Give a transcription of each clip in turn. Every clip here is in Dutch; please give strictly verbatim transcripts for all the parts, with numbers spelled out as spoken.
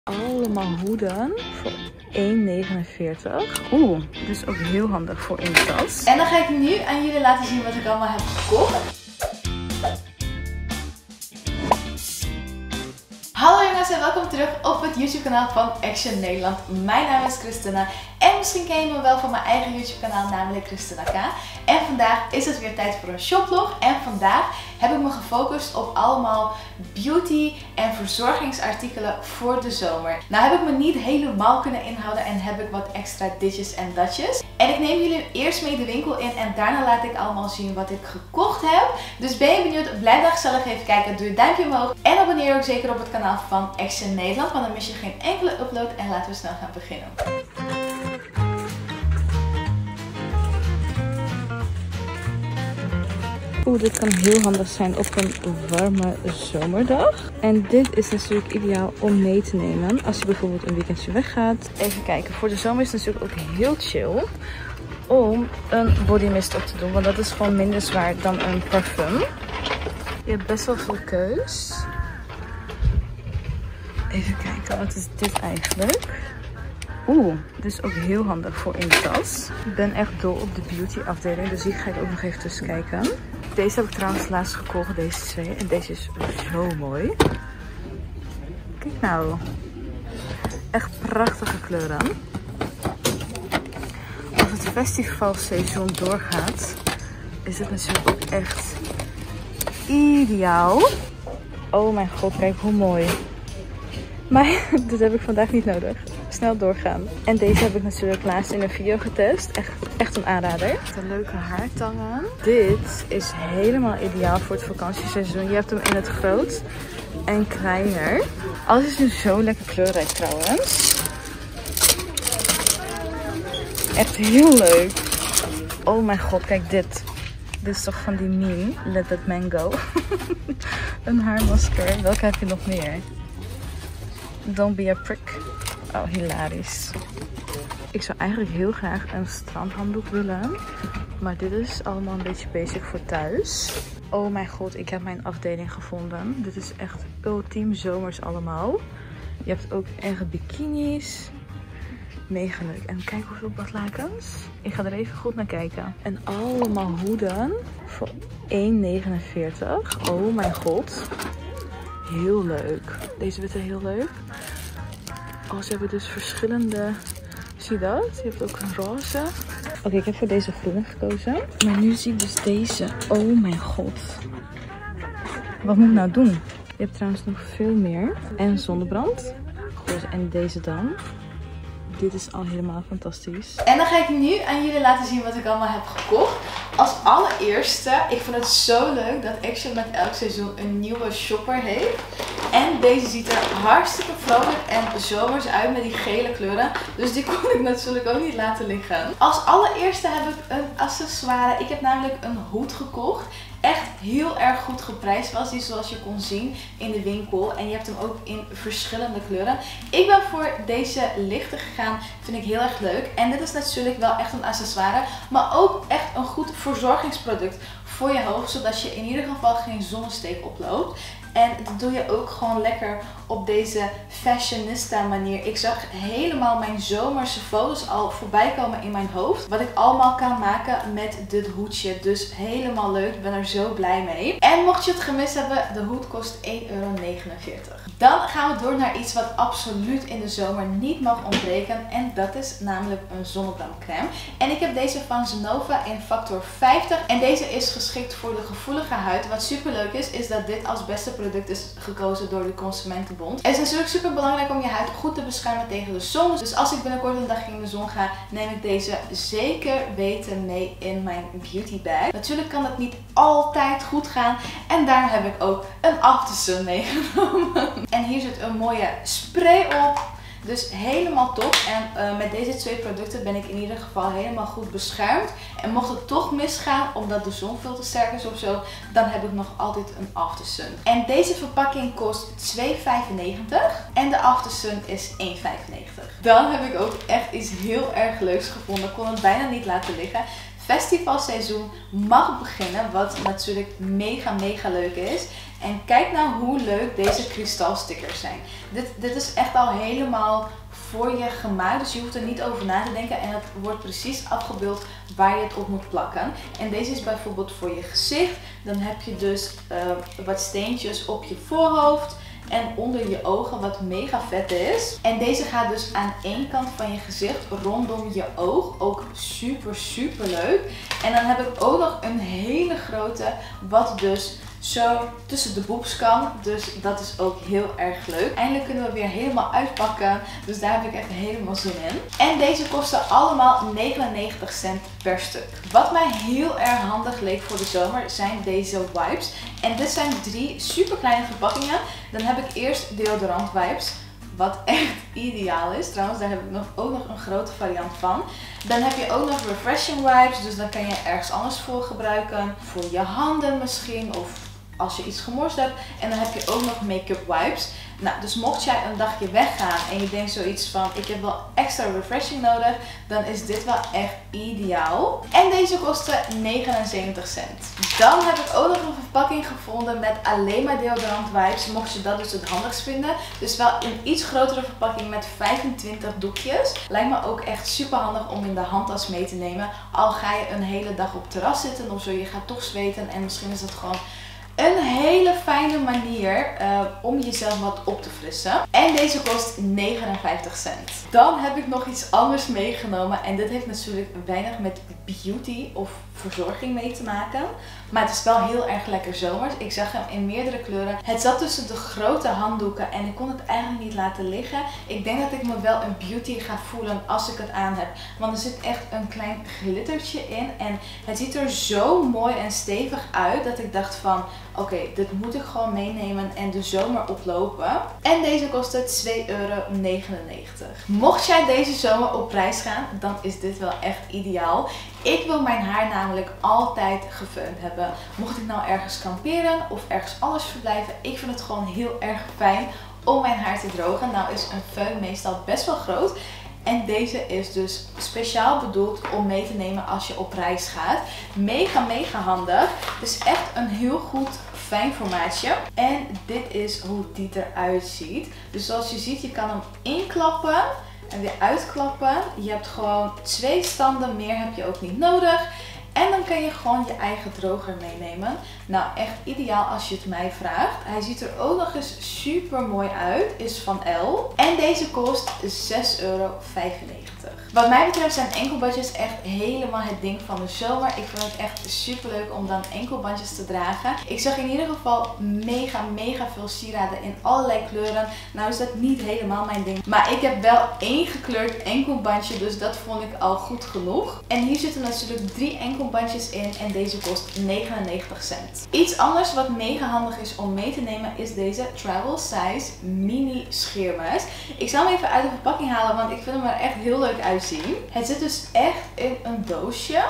Allemaal hoeden voor één negenenveertig. Oeh, dit is ook heel handig voor in de tas. En dan ga ik nu aan jullie laten zien wat ik allemaal heb gekocht. Hallo jongens en welkom terug op het YouTube kanaal van Action Nederland. Mijn naam is Christina en misschien ken je me wel van mijn eigen YouTube kanaal, namelijk Christina K. En vandaag is het weer tijd voor een shoplog en vandaag heb ik me gefocust op allemaal beauty en verzorgingsartikelen voor de zomer. Nou heb ik me niet helemaal kunnen inhouden en heb ik wat extra ditjes en datjes. En ik neem jullie eerst mee de winkel in en daarna laat ik allemaal zien wat ik gekocht heb. Dus ben je benieuwd? Blijf daar gezellig even kijken. Doe je duimpje omhoog en abonneer je ook zeker op het kanaal van Action Nederland, want dan mis je geen enkele upload. En laten we snel gaan beginnen. Oeh, dit kan heel handig zijn op een warme zomerdag. En dit is natuurlijk ideaal om mee te nemen als je bijvoorbeeld een weekendje weggaat. Even kijken, voor de zomer is het natuurlijk ook heel chill om een body mist op te doen. Want dat is gewoon minder zwaar dan een parfum. Je hebt best wel veel keus. Even kijken, wat is dit eigenlijk? Oeh, dit is ook heel handig voor in de tas. Ik ben echt dol op de beauty afdeling, dus die ga ik ook nog even tussen kijken. Deze heb ik trouwens laatst gekocht, deze twee. En deze is zo mooi. Kijk nou. Echt prachtige kleuren. Als het festivalseizoen doorgaat, is het natuurlijk ook echt ideaal. Oh mijn god, kijk hoe mooi. Maar dit heb ik vandaag niet nodig. Snel doorgaan. En deze heb ik natuurlijk laatst in een video getest. Echt, echt een aanrader. De leuke haartangen. Dit is helemaal ideaal voor het vakantieseizoen. Je hebt hem in het groot en kleiner. Alles is nu zo lekker kleurrijk trouwens. Echt heel leuk. Oh mijn god, kijk dit. Dit is toch van die meme. Let That Man Go. Een haarmasker. Welke heb je nog meer? Don't be a prick. Oh, hilarisch. Ik zou eigenlijk heel graag een strandhanddoek willen. Maar dit is allemaal een beetje basic voor thuis. Oh mijn god, ik heb mijn afdeling gevonden. Dit is echt ultiem zomers allemaal. Je hebt ook echt bikinis. Mega leuk. En kijk hoeveel badlakens. Ik ga er even goed naar kijken. En allemaal hoeden voor één negenenveertig. Oh mijn god. Heel leuk. Deze witte heel leuk. Oh, ze hebben dus verschillende... Zie je dat? Je hebt ook een roze. Oké, okay, ik heb voor deze groene gekozen. Maar nu zie ik dus deze. Oh mijn god. Wat moet ik nou doen? Je hebt trouwens nog veel meer. En zonnebrand. Goed, en deze dan. Dit is al helemaal fantastisch. En dan ga ik nu aan jullie laten zien wat ik allemaal heb gekocht. Als allereerste, ik vind het zo leuk dat Action met elk seizoen een nieuwe shopper heeft. En deze ziet er hartstikke vrolijk en zomers uit met die gele kleuren. Dus die kon ik natuurlijk ook niet laten liggen. Als allereerste heb ik een accessoire. Ik heb namelijk een hoed gekocht. Echt heel erg goed geprijsd was die, zoals je kon zien in de winkel. En je hebt hem ook in verschillende kleuren. Ik ben voor deze lichte gegaan. Vind ik heel erg leuk. En dit is natuurlijk wel echt een accessoire. Maar ook echt een goed verzorgingsproduct voor je hoofd. Zodat je in ieder geval geen zonnesteek oploopt. En dat doe je ook gewoon lekker op deze fashionista manier. Ik zag helemaal mijn zomerse foto's al voorbij komen in mijn hoofd. Wat ik allemaal kan maken met dit hoedje. Dus helemaal leuk. Ik ben er zo blij mee. En mocht je het gemist hebben, de hoed kost één euro negenenveertig. Dan gaan we door naar iets wat absoluut in de zomer niet mag ontbreken. En dat is namelijk een zonnebrandcrème. En ik heb deze van Zenova in factor vijftig. En deze is geschikt voor de gevoelige huid. Wat super leuk is, is dat dit als beste product is gekozen door de Consumentenbond. Het is natuurlijk super belangrijk om je huid goed te beschermen tegen de zon. Dus als ik binnenkort een dag in de zon ga, neem ik deze zeker weten mee in mijn beauty bag. Natuurlijk kan dat niet altijd goed gaan. En daarom heb ik ook een aftersun meegenomen. En hier zit een mooie spray op. Dus helemaal top. En uh, met deze twee producten ben ik in ieder geval helemaal goed beschermd. En mocht het toch misgaan, omdat de zon veel te sterk is of zo, dan heb ik nog altijd een aftersun. En deze verpakking kost twee vijfennegentig. En de aftersun is één vijfennegentig. Dan heb ik ook echt iets heel erg leuks gevonden. Ik kon het bijna niet laten liggen. Festivalseizoen mag beginnen, wat natuurlijk mega mega leuk is. En kijk nou hoe leuk deze kristalstickers zijn. Dit, dit is echt al helemaal voor je gemaakt, dus je hoeft er niet over na te denken. En het wordt precies afgebeeld waar je het op moet plakken. En deze is bijvoorbeeld voor je gezicht. Dan heb je dus uh, wat steentjes op je voorhoofd. En onder je ogen, wat mega vet is. En deze gaat dus aan één kant van je gezicht rondom je oog. Ook super super leuk. En dan heb ik ook nog een hele grote, wat dus zo tussen de boobs kan. Dus dat is ook heel erg leuk. Eindelijk kunnen we weer helemaal uitpakken. Dus daar heb ik echt helemaal zin in. En deze kosten allemaal negenennegentig cent per stuk. Wat mij heel erg handig leek voor de zomer zijn deze wipes. En dit zijn drie super kleine verpakkingen. Dan heb ik eerst deodorant wipes. Wat echt ideaal is. Trouwens, daar heb ik nog, ook nog een grote variant van. Dan heb je ook nog refreshing wipes. Dus dan kan je ergens anders voor gebruiken. Voor je handen misschien. Of als je iets gemorst hebt. En dan heb je ook nog make-up wipes. Nou, dus mocht jij een dagje weggaan en je denkt zoiets van, ik heb wel extra refreshing nodig, dan is dit wel echt ideaal. En deze kostte negenenzeventig cent. Dan heb ik ook nog een verpakking gevonden met alleen maar deodorant wipes, mocht je dat dus het handigst vinden. Dus wel een iets grotere verpakking met vijfentwintig doekjes. Lijkt me ook echt super handig om in de handtas mee te nemen. Al ga je een hele dag op het terras zitten of zo, je gaat toch zweten en misschien is dat gewoon een hele fijne manier uh, om jezelf wat op te frissen. En deze kost negenenvijftig cent. Dan heb ik nog iets anders meegenomen. En dit heeft natuurlijk weinig met beauty of verzorging mee te maken. Maar het is wel heel erg lekker zomers. Ik zag hem in meerdere kleuren. Het zat tussen de grote handdoeken en ik kon het eigenlijk niet laten liggen. Ik denk dat ik me wel een beauty ga voelen als ik het aan heb. Want er zit echt een klein glittertje in. En het ziet er zo mooi en stevig uit dat ik dacht van, oké, okay, dit moet ik gewoon meenemen en de zomer oplopen. En deze kostte twee euro negenennegentig. Mocht jij deze zomer op reis gaan, dan is dit wel echt ideaal. Ik wil mijn haar namelijk altijd gefeund hebben. Mocht ik nou ergens kamperen of ergens anders verblijven, ik vind het gewoon heel erg fijn om mijn haar te drogen. Nou is een föhn meestal best wel groot. En deze is dus speciaal bedoeld om mee te nemen als je op reis gaat. Mega, mega handig. Het is echt een heel goed fijn formaatje. En dit is hoe die eruit ziet. Dus zoals je ziet, je kan hem inklappen en weer uitklappen. Je hebt gewoon twee standen, meer heb je ook niet nodig. En dan kan je gewoon je eigen droger meenemen. Nou, echt ideaal als je het mij vraagt. Hij ziet er ook nog eens super mooi uit. Is van Elle. En deze kost zes euro vijfennegentig. Wat mij betreft zijn enkelbandjes echt helemaal het ding van de zomer. Ik vind het echt super leuk om dan enkelbandjes te dragen. Ik zag in ieder geval mega, mega veel sieraden in allerlei kleuren. Nou is dat niet helemaal mijn ding. Maar ik heb wel één gekleurd enkelbandje. Dus dat vond ik al goed genoeg. En hier zitten natuurlijk drie enkelbandjes in. En deze kost negenennegentig cent. Iets anders wat mega handig is om mee te nemen is deze travel size mini scheermes. Ik zal hem even uit de verpakking halen, want ik vind hem er echt heel leuk uitzien. Het zit dus echt in een doosje.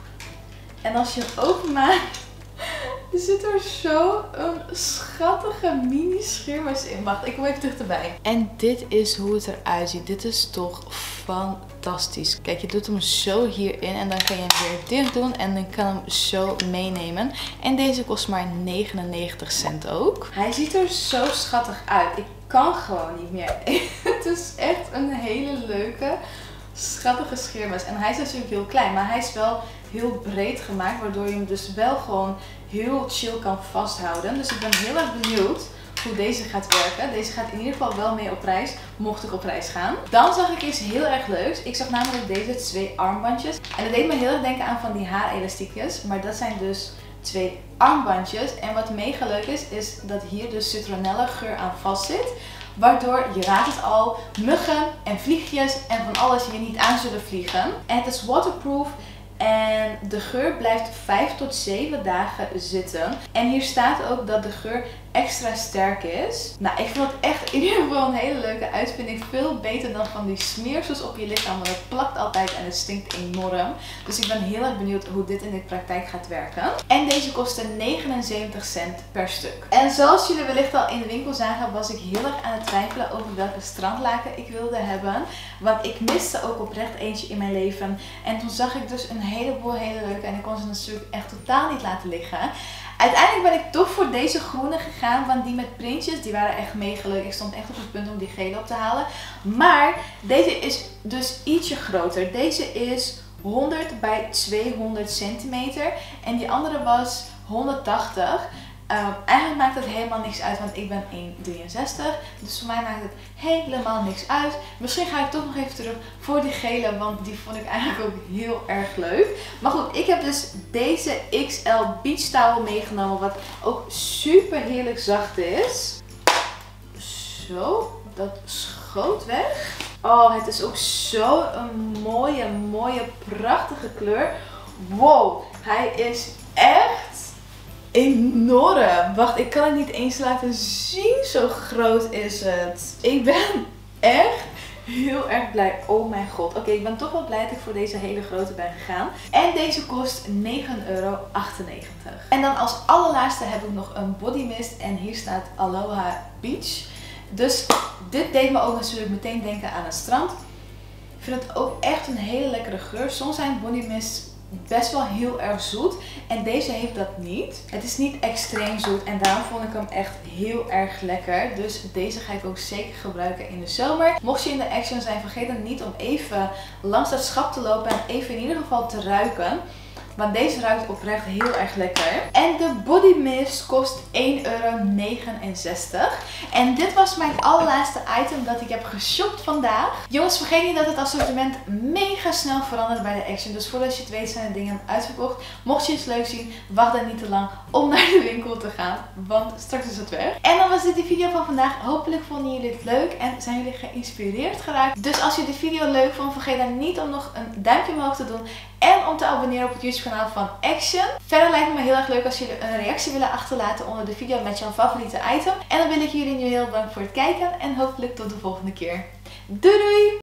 En als je hem openmaakt, zit er zo een schattige mini scheermes in. Wacht, ik kom even terug erbij. En dit is hoe het eruit ziet. Dit is toch fantastisch. Kijk, je doet hem zo hierin en dan kan je hem weer dicht doen en dan kan hem zo meenemen. En deze kost maar negenennegentig cent ook. Hij ziet er zo schattig uit. Ik kan gewoon niet meer. Het is echt een hele leuke, schattige scheermes. En hij is natuurlijk heel klein, maar hij is wel heel breed gemaakt, waardoor je hem dus wel gewoon heel chill kan vasthouden. Dus ik ben heel erg benieuwd hoe deze gaat werken. Deze gaat in ieder geval wel mee op reis, mocht ik op reis gaan. Dan zag ik iets heel erg leuks. Ik zag namelijk deze twee armbandjes. En dat deed me heel erg denken aan van die haarelastiekjes. Maar dat zijn dus twee armbandjes. En wat mega leuk is, is dat hier dus citronelle geur aan vast zit. Waardoor, je raadt het al, muggen en vliegjes en van alles hier niet aan zullen vliegen. En het is waterproof. En de geur blijft vijf tot zeven dagen zitten. En hier staat ook dat de geur extra sterk is. Nou, ik vind het echt in ieder geval een hele leuke uitvinding. Veel beter dan van die smeersels op je lichaam. Want het plakt altijd en het stinkt enorm. Dus ik ben heel erg benieuwd hoe dit in de praktijk gaat werken. En deze kostte negenenzeventig cent per stuk. En zoals jullie wellicht al in de winkel zagen, was ik heel erg aan het twijfelen over welke strandlaken ik wilde hebben. Want ik miste ook oprecht eentje in mijn leven. En toen zag ik dus een heleboel hele leuke. En ik kon ze natuurlijk echt totaal niet laten liggen. Uiteindelijk ben ik toch voor deze groene gegaan, want die met printjes, die waren echt mega leuk. Ik stond echt op het punt om die gele op te halen. Maar deze is dus ietsje groter. Deze is honderd bij tweehonderd centimeter en die andere was honderdtachtig. Um, eigenlijk maakt het helemaal niks uit, want ik ben één komma drieënzestig. Dus voor mij maakt het helemaal niks uit. Misschien ga ik toch nog even terug voor die gele, want die vond ik eigenlijk ook heel erg leuk. Maar goed, ik heb dus deze X L Beach Towel meegenomen, wat ook super heerlijk zacht is. Zo, dat schoot weg. Oh, het is ook zo een mooie, mooie, prachtige kleur. Wow, hij is echt enorm. Wacht, ik kan het niet eens laten zien. Zo groot is het. Ik ben echt heel erg blij. Oh mijn god. Oké, okay, ik ben toch wel blij dat ik voor deze hele grote ben gegaan. En deze kost negen euro achtennegentig. En dan als allerlaatste heb ik nog een body mist. En hier staat Aloha Beach. Dus dit deed me ook natuurlijk meteen denken aan het strand. Ik vind het ook echt een hele lekkere geur. Soms zijn body mist best wel heel erg zoet. En deze heeft dat niet. Het is niet extreem zoet. En daarom vond ik hem echt heel erg lekker. Dus deze ga ik ook zeker gebruiken in de zomer. Mocht je in de Action zijn, vergeet dan niet om even langs dat schap te lopen. En even in ieder geval te ruiken. Want deze ruikt oprecht heel erg lekker. En de body mist kost één euro negenenzestig. En dit was mijn allerlaatste item dat ik heb geshopt vandaag. Jongens, vergeet niet dat het assortiment mega snel verandert bij de Action. Dus voordat je het weet zijn de dingen uitverkocht. Mocht je het leuk zien, wacht dan niet te lang om naar de winkel te gaan. Want straks is het weg. En dan was dit de video van vandaag. Hopelijk vonden jullie het leuk en zijn jullie geïnspireerd geraakt. Dus als je de video leuk vond, vergeet dan niet om nog een duimpje omhoog te doen. En om te abonneren op het YouTube kanaal van Action. Verder lijkt het me heel erg leuk als jullie een reactie willen achterlaten onder de video met jouw favoriete item. En dan wil ik jullie nu heel bedanken voor het kijken en hopelijk tot de volgende keer. Doei doei!